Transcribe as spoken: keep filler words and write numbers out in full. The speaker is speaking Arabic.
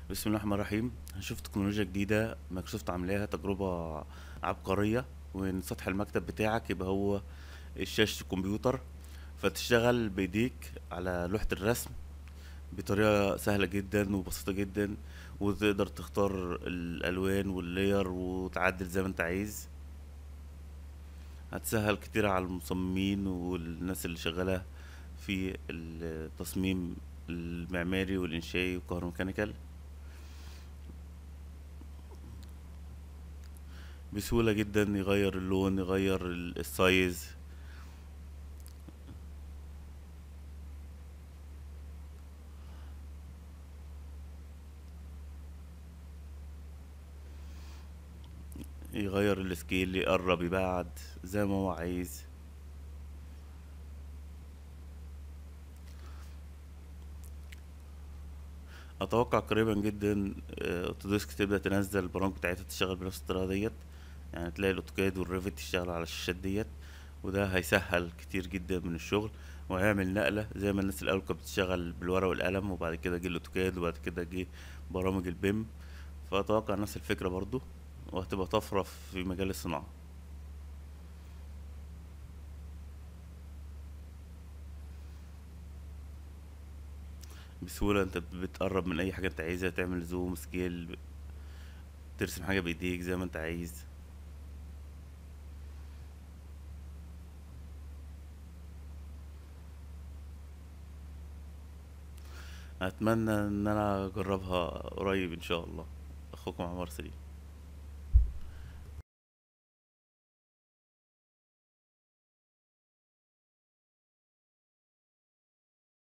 بسم الله الرحمن الرحيم. هنشوف تكنولوجيا جديدة مايكروسوفت عاملاها تجربة عبقرية، وإن سطح المكتب بتاعك يبقى هو شاشة الكمبيوتر، فتشتغل بإيديك على لوحة الرسم بطريقة سهلة جدا وبسيطة جدا، وتقدر تختار الألوان واللاير وتعدل زي ما انت عايز. هتسهل كتير على المصممين والناس اللي شغالة في التصميم المعماري والإنشائي والكهروميكانيكال بسهولة جدا. يغير اللون، يغير ال- السايز. يغير السكيل، يقرب، يبعد زي ما هو عايز. اتوقع قريبا جدا آه، اوتوديسك تبدأ تنزل البرامج بتاعتها تشتغل بنفس الطريقة ديت. يعني تلاقي الاوتوكاد والريفت يشتغلوا على الشاشات ديت، وده هيسهل كتير جدا من الشغل، وهيعمل نقلة زي ما الناس الأول كانت بتشتغل بالورقة والقلم، وبعد كده جه الأوتوكاد، وبعد كده جه برامج البيم. فأتوقع نفس الفكرة برضو، وهتبقى طفرة في مجال الصناعة. بسهولة انت بتقرب من اي حاجة انت عايزها، تعمل زوم سكيل، ترسم حاجة بايديك زي ما انت عايز. اتمنى ان انا اجربها قريب ان شاء الله. اخوكم عمر سليم.